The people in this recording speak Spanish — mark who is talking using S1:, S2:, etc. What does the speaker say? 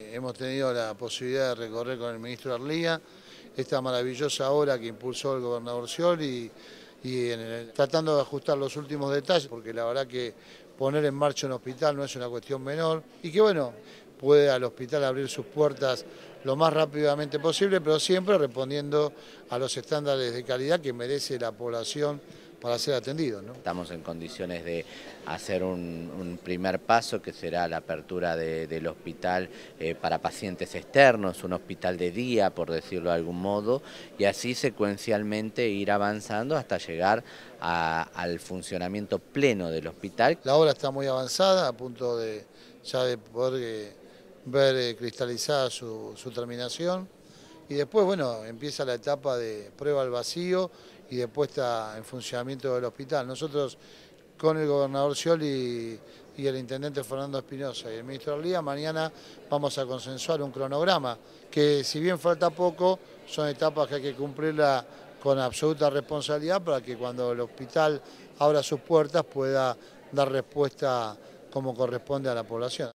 S1: hemos tenido la posibilidad de recorrer con el ministro Arlía esta maravillosa obra que impulsó el gobernador Scioli tratando de ajustar los últimos detalles, porque la verdad que poner en marcha un hospital no es una cuestión menor y que bueno, puede al hospital abrir sus puertas lo más rápidamente posible, pero siempre respondiendo a los estándares de calidad que merece la población para ser atendidos, ¿no?
S2: Estamos en condiciones de hacer un primer paso que será la apertura del hospital para pacientes externos, un hospital de día, por decirlo de algún modo, y así secuencialmente ir avanzando hasta llegar al funcionamiento pleno del hospital.
S1: La obra está muy avanzada, a punto de ya de poder ver cristalizada su terminación. Y después, bueno, empieza la etapa de prueba al vacío y de puesta en funcionamiento del hospital. Nosotros, con el gobernador Scioli y el intendente Fernando Espinosa y el ministro Arlía, mañana vamos a consensuar un cronograma que, si bien falta poco, son etapas que hay que cumplirla con absoluta responsabilidad para que cuando el hospital abra sus puertas pueda dar respuesta como corresponde a la población.